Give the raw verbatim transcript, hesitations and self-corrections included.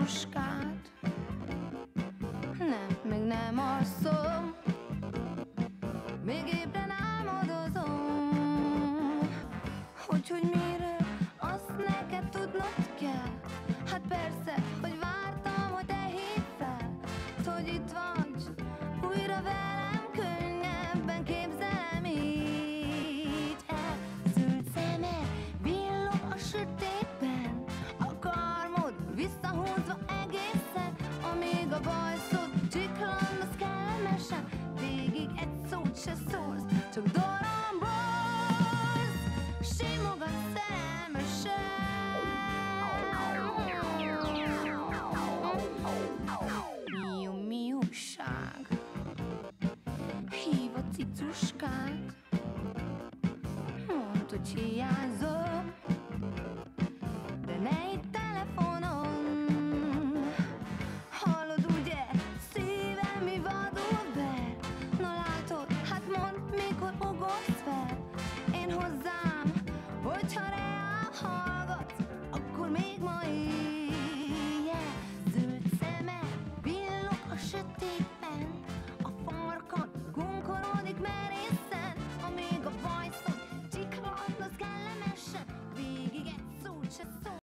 cicuskát. Nem, még nem alszom, még ébren álmodozom. Hogy, hogy miről, azt neked tudnod kell. Hát persze, hogy vártam, hogy te hidd fel, hogy itt vagy, újra velem könnyebben képzelem így el. Zöld szemed villog a sötétben, a karmod visszahúzva egészen, amíg a bajszod csiklandoz kellemesen, végig egy szót se szólsz, csak dorombolsz, simogatsz szerelmesen. Miu, miúság, hív a cicuskát, mondd, hogy hiányzom, de ne itt telefonon. Hallod ugye, szívem mi vadul ver? Na látod, hát mondd, mikor ugorsz fel én hozzám, hogyha reál hallgatsz, akkor még ma éjjel. Zöld szemed villog a sötétben, a farkad gunkorodik merészen, amíg a bajszod csiklandoz kellemesen, végig egy szót se szól.